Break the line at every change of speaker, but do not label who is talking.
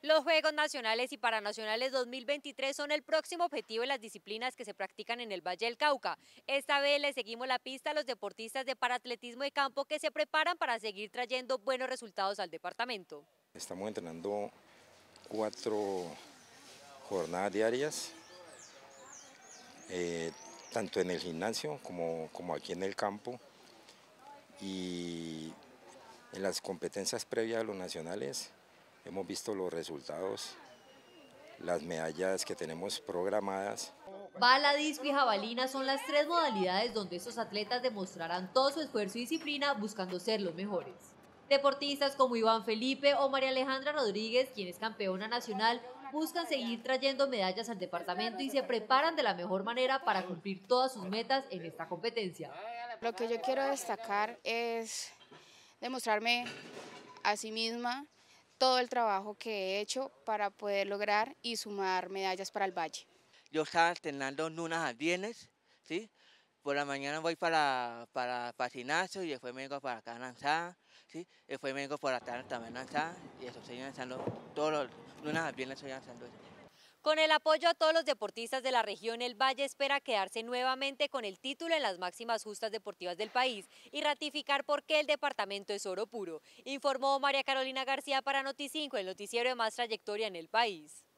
Los Juegos Nacionales y Paranacionales 2023 son el próximo objetivo de las disciplinas que se practican en el Valle del Cauca. Esta vez le seguimos la pista a los deportistas de paraatletismo de campo que se preparan para seguir trayendo buenos resultados al departamento.
Estamos entrenando 4 jornadas diarias, tanto en el gimnasio como aquí en el campo, y en las competencias previas a los nacionales hemos visto los resultados, las medallas que tenemos programadas.
Bala, disco y jabalina son las tres modalidades donde estos atletas demostrarán todo su esfuerzo y disciplina buscando ser los mejores. Deportistas como Iván Felipe o María Alejandra Rodríguez, quien es campeona nacional, buscan seguir trayendo medallas al departamento y se preparan de la mejor manera para cumplir todas sus metas en esta competencia.
Lo que yo quiero destacar es demostrarme a sí misma todo el trabajo que he hecho para poder lograr y sumar medallas para el Valle.
Yo estaba alternando lunes a viernes, ¿sí? Por la mañana voy para gimnasio y después me vengo para acá a lanzar, ¿sí? Después me vengo por la tarde también a lanzar y eso, estoy lanzando todos los lunes a viernes, estoy lanzando eso.
Con el apoyo a todos los deportistas de la región, el Valle espera quedarse nuevamente con el título en las máximas justas deportivas del país y ratificar por qué el departamento es oro puro, informó María Carolina García para Noti5, el noticiero de más trayectoria en el país.